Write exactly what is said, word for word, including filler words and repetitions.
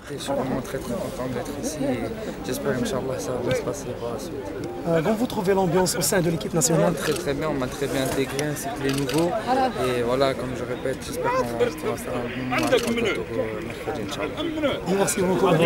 Et je suis vraiment très très content d'être ici et j'espère Inch'Allah ça va se passer par la suite. Euh, comment vous trouvez l'ambiance au sein de l'équipe nationale? Très très bien, on m'a très bien intégré ainsi que les nouveaux. Et voilà, comme je répète, j'espère qu'on va faire un bon match contre le Togo mercredi Inch'Allah. Merci beaucoup.